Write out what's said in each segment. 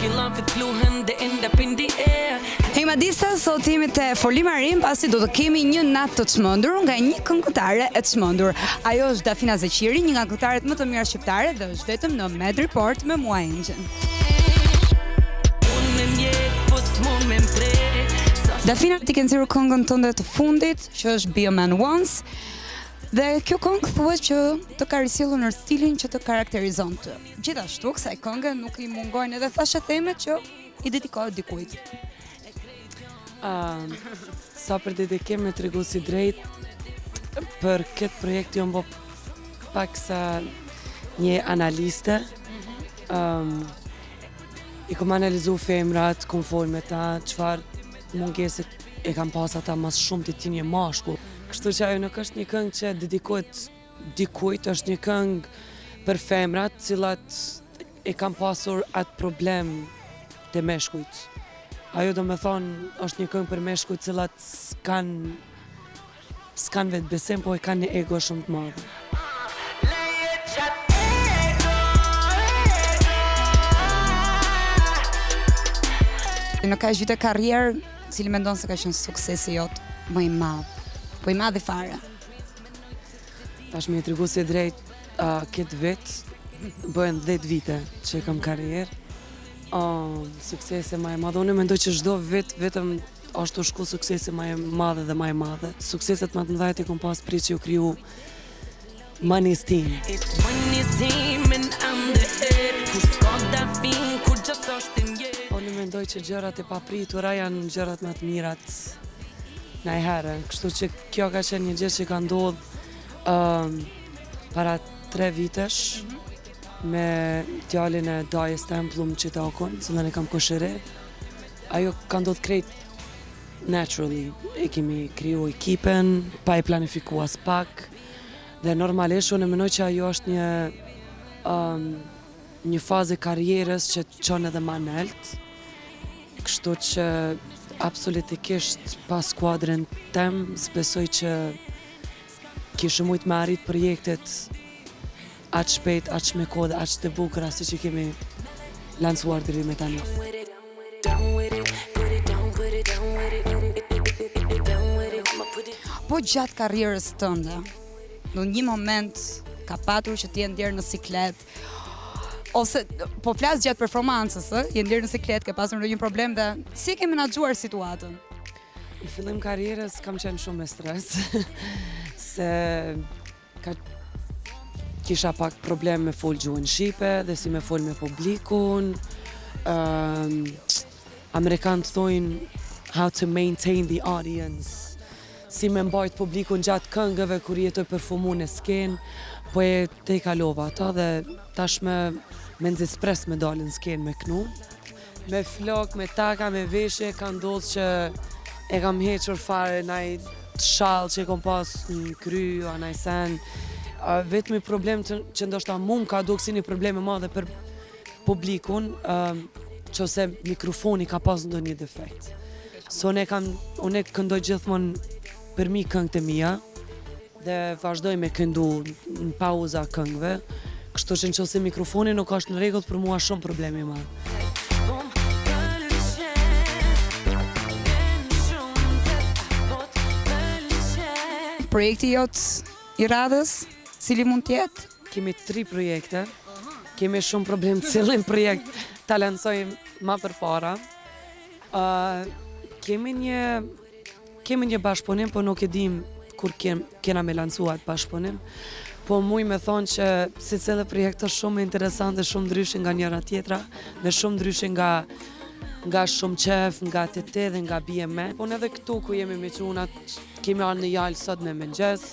Hej Madisa, sot jemi te Folimarim pasi do të kemi një natë të çmendur nga një këngëtare e çmendur. Ajo është Dafina Zeqiri, një nga këngëtarët më të mira shqiptare dhe është vetëm në Med Report me mua Engine. Dafina, ti ke nxjerrur këngën tënde të fundit, që është Be a Man Once. Dhe kjo këngë thuhet që të ka risjellur në stilin që të karakterizon ty. Gjithashtu, kësaj këngë nuk i mungojnë edhe thashe themet që i dedikohet dikujt. Sa për dedikim me tregu si drejt, për këtë projekt jo më pak sa një analiste. I kom analizu femrat, kom folë me ta, qëfar mungeset e kam pas ata mas shumë të ti një mashkull. Kështu që ajo nuk është një këngë që dedikohet dikujt, është një këngë për femrat, cilat e kam pasur atë problem të meshkujt. Ajo do me thonë është një këngë për meshkujt cilat s'kan vetë besim, po e kanë një ego shumë të madhe. Në ka vite karrierë, cili mendon se ka qenë suksesi jot më i madh, po i madh i fare? Tash me tregu si drejt, këtë vit bëhen 10 vite që kam karrierë. Suksese më e madhe. Unë mendoj që çdo vit vetëm ashtu shku suksese më e madhe dhe më e madhe. Sukseset më të mëdha që kam pas prit që u kriju Money's Team. Unë mendoj që gjërat e papritura janë gjërat më të mirat najherë. Kështu që kjo ka qenë një gjë që ka ndodhur para 3 vitesh me djalin e Dajës Templum që takon, cilën e kam koshëre. Ajo ka ndodhur krejt naturally. E kemi kriju ekipen, pa e planifiku as pak. Dhe normalisht unë mendoj që ajo është një fazë e karrierës që çon edhe më nalt. Kështu që absolutikisht pas skuadrën tem, besoj që kishë mujt me arrit projektet aq shpejt, aq me kohë, aq të bukura si që kemi lancuar deri me tani. Po gjatë karrierës tënde, në një moment ka patur që t'je ndjerë në siklet, ose po flas gjatë performancës, je ndjerë në siklet, ke pasur ndonjë problem dhe si ke menaxhuar situatën? Në fillim karrierës kam qenë shumë me stres, se kisha pak problem me fol gjuhën shqipe dhe si me fol me publikun. Amerikanët thojnë how to maintain the audience, si me mbajt publikun gjatë këngëve kur jetoj performu në skenë, po e te i kalova ata dhe tash me nxespres me dalin skenë me knu. Me flok, me taka, me veshje, ka ndodhë që e kam hequr fare naj shall që e kom pas në kry, a naj sen. Vetëmi problem që ndoshta mu ka duk si një problem e madhe për publikun, që ose mikrofoni ka pas ndonjë defekt. So unë këndoj gjithmonë për mi këngët e mia dhe vazhdoj me këndu në pauza këngëve, kështu që nëse mikrofoni nuk është në rregull, për mua shumë problemi i madh. Projekti jot i radhës, cili mund të jetë? Kemi 3 projekte. Kemi shumë problem cilin projekt ta lancojmë më përpara. Kemi një bashkëpunim, po nuk e dim kur kena me lancuar atë bashkëpunim. Po muj me thonë që secili projekt është shumë interesant dhe shumë ndryshe nga njëra tjetra, dhe shumë ndryshe nga shumë qef, nga tete dhe nga BME. Po edhe këtu ku jemi me qunat, kemi arë në jalë sot me mëngjes,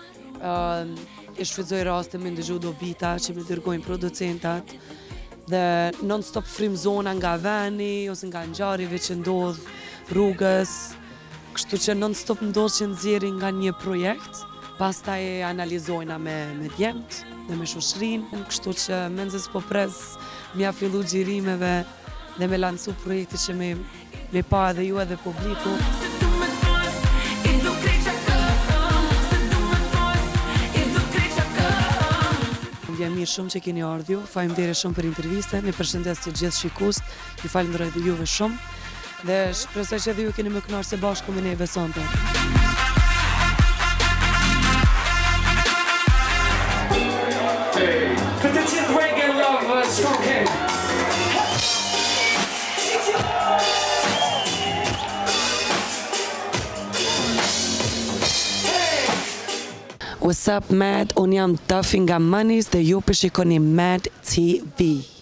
i shfrytëzoj raste me ndëgju do bita që me dërgojnë producentat, dhe non-stop frymzona nga veni, ose nga ngjarjeve që ndodh rrugës, kështu që non-stop ndodh që nxjerrin nga një projekt, pastaj e analizojna me djemt dhe me shoshrin, kështu që menxes po pres mja fillu xhirimeve dhe me lancu projekti që me pa edhe ju edhe publiku. gjendje mirë shumë që keni ardhur ju. Faleminderit shumë për intervistën. Ju përshëndes të gjithë shikues. Ju falenderoj dhe juve shumë. Dhe shpresoj që edhe ju keni më kënaqur se bashkë me neve sonte. För det är Reggae Love Stroking. What's up, Mad? Unë jam Duffy nga Manis dhe ju përshikoni Mad TV.